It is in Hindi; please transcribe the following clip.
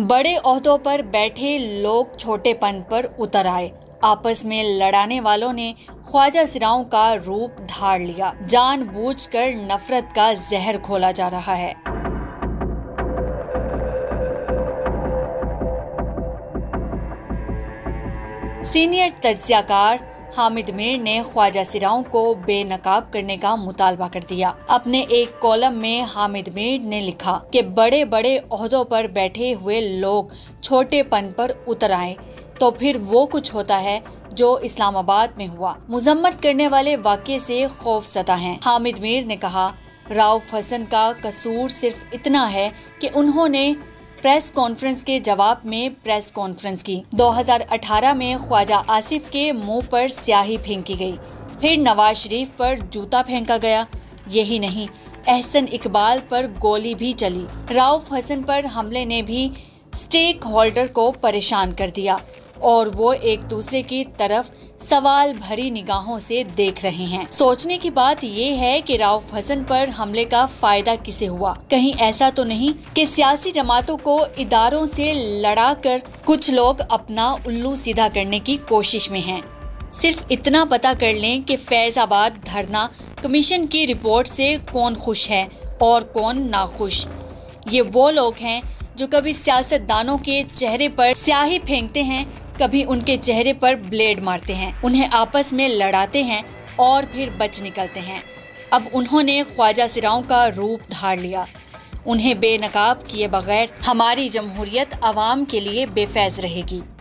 बड़े ओहदों पर बैठे लोग छोटेपन पर उतर आए। आपस में लड़ाने वालों ने ख्वाजा सिराओं का रूप धार लिया। जानबूझकर नफरत का जहर घोला जा रहा है। सीनियर तज्जियाकार हामिद मीर ने ख्वाजा सिराओं को बेनकाब करने का मुतालबा कर दिया। अपने एक कॉलम में हामिद मीर ने लिखा कि बड़े बड़े ओहदों पर बैठे हुए लोग छोटेपन पर उतर आए तो फिर वो कुछ होता है जो इस्लामाबाद में हुआ। मुजम्मत करने वाले वाक़े से खौफज़दा हैं। हामिद मीर ने कहा, राउफ हसन का कसूर सिर्फ इतना है कि उन्होंने प्रेस कॉन्फ्रेंस के जवाब में प्रेस कॉन्फ्रेंस की। 2018 में ख्वाजा आसिफ के मुंह पर स्याही फेंकी गई, फिर नवाज शरीफ पर जूता फेंका गया। यही नहीं, एहसन इकबाल पर गोली भी चली। राउफ हसन पर हमले ने भी स्टेक होल्डर को परेशान कर दिया और वो एक दूसरे की तरफ सवाल भरी निगाहों से देख रहे हैं। सोचने की बात ये है कि राउफ हसन पर हमले का फायदा किसे हुआ? कहीं ऐसा तो नहीं कि सियासी जमातों को इदारों से लड़ाकर कुछ लोग अपना उल्लू सीधा करने की कोशिश में हैं। सिर्फ इतना पता कर लें कि फैजाबाद धरना कमीशन की रिपोर्ट से कौन खुश है और कौन नाखुश। ये वो लोग हैं जो कभी सियासतदानों के चेहरे पर स्याही फेंकते हैं, कभी उनके चेहरे पर ब्लेड मारते हैं, उन्हें आपस में लड़ाते हैं और फिर बच निकलते हैं। अब उन्होंने ख्वाजा सिराओं का रूप धार लिया। उन्हें बेनकाब किए बगैर हमारी जमहूरियत अवाम के लिए बेफैज रहेगी।